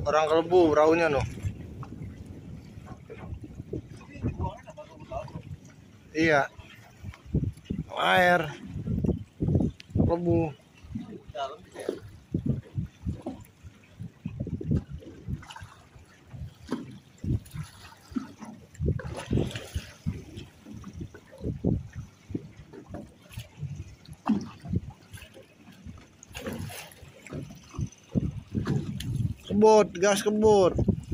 Orang kelebu perahunya noh. Iya. Air. Kelebu. Kebut, gas kebut.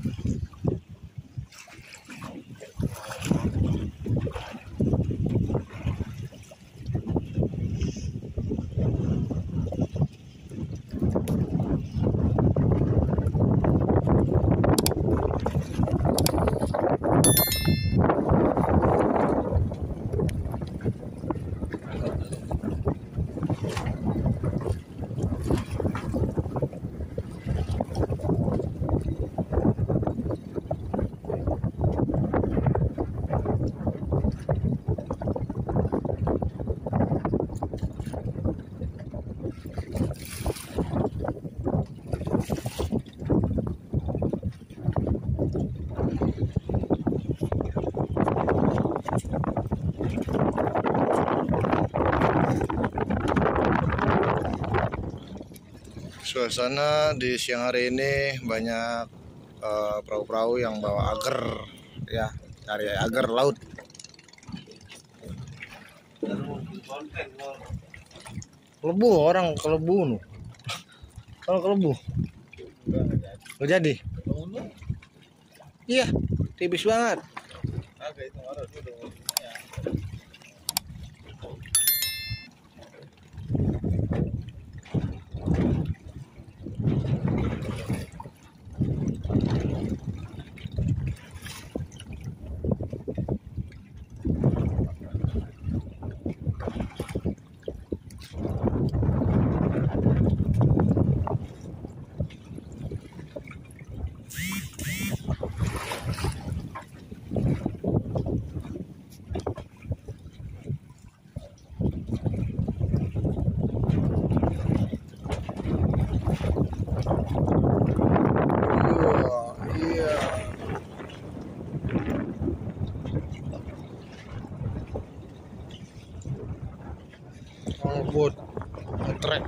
Suasana di siang hari ini banyak perahu-perahu yang bawa agar, ya, cari agar laut. Kelebu, orang kelebu nu. Kalau kelebu, nggak jadi. Iya, tipis banget. Ngebut, ngetrek.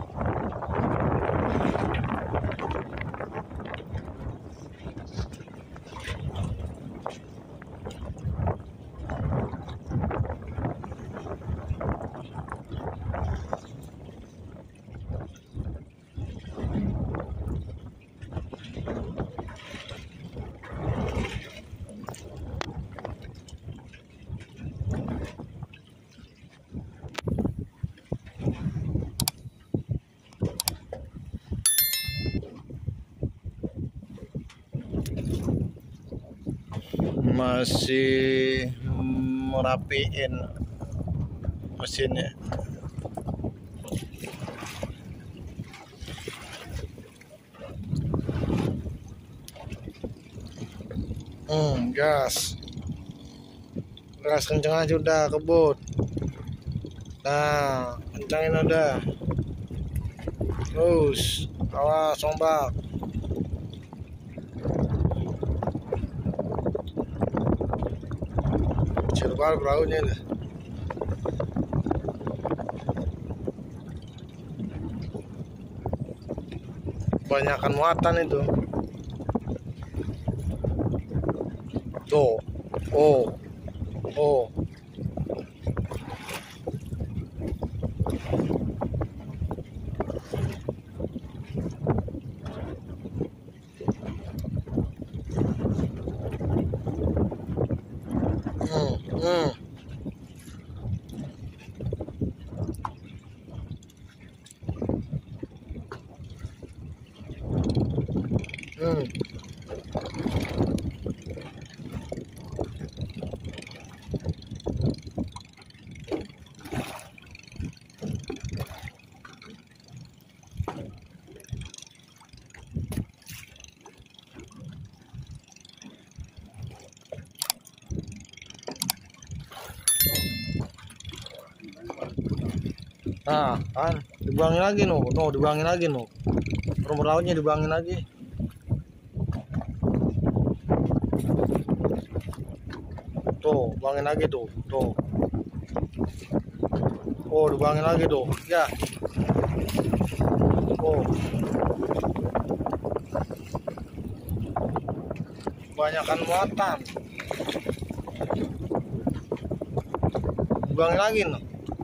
Masih merapiin mesinnya. Gas kenceng aja udah kebut. Nah, kencangin udah. Terus awas ombak. Kecil banget perahunya nih. Kebanyakan muatan itu. Tuh. Oh. Nah, kan dibuangin lagi nuh, dibuangin lagi nuh. Rumput lautnya dibuangin lagi. Tuh, buangin lagi tuh. Tuh. Oh, dibuangin lagi tuh. Ya. Oh. Kebanyakan muatan. Dibuangin lagi nih.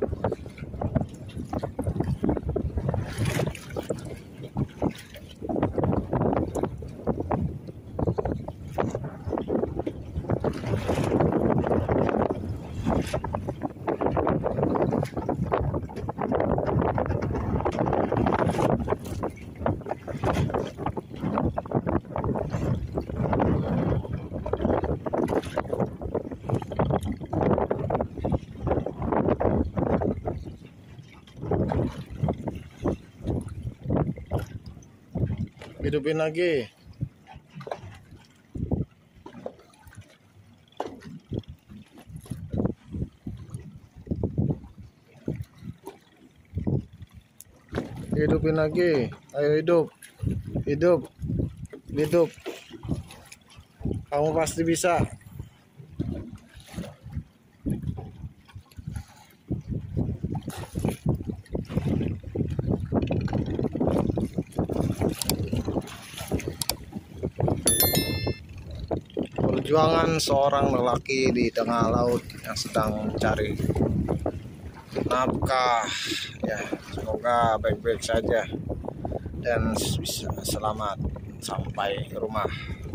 Hidupin lagi. Hidupin lagi. Ayo hidup. Hidup. Hidup. Kamu pasti bisa. Perjuangan seorang lelaki di tengah laut yang sedang mencari nafkah, ya, semoga baik-baik saja dan bisa selamat sampai ke rumah.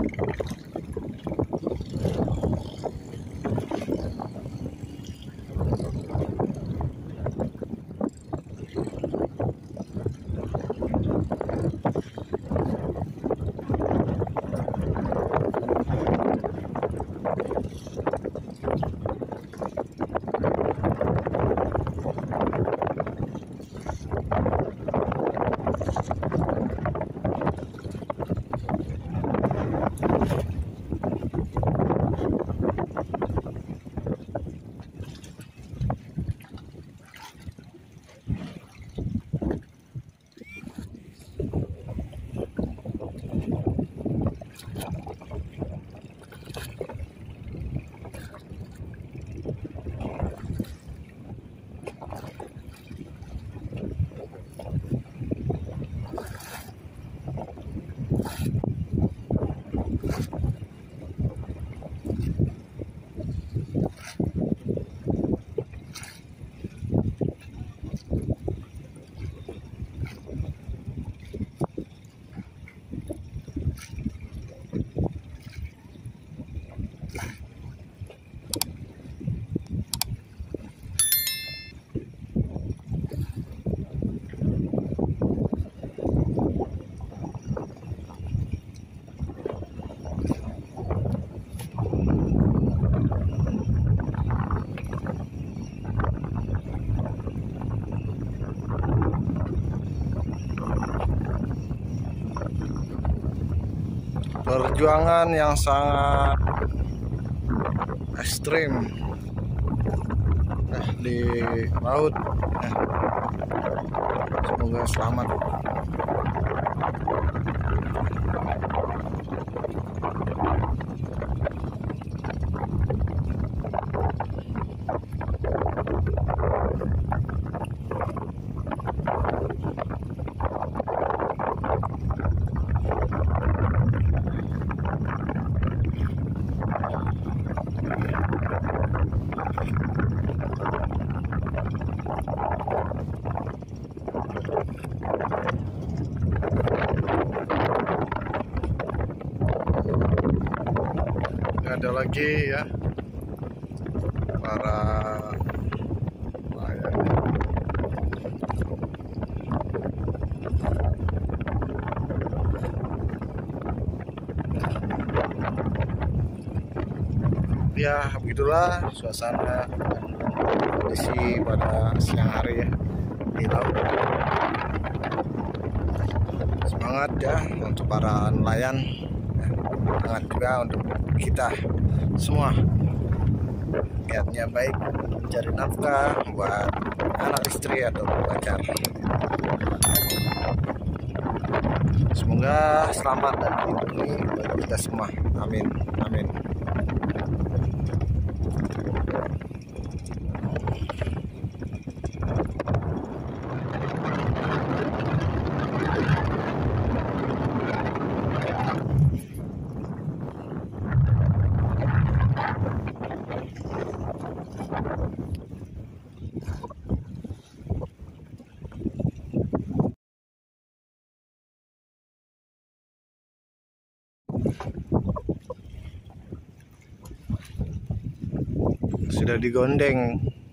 Perjuangan yang sangat ekstrim di laut. Semoga selamat. Ada lagi ya para nelayan. Ya begitulah suasana kondisi pada siang hari ya di laut. Semangat ya untuk para nelayan, semangat juga untuk kita semua. Niatnya baik, mencari nafkah buat anak, istri atau pacar. Semoga selamat dan dilindungi bagi kita semua. Amin. Amin. sudah digondeng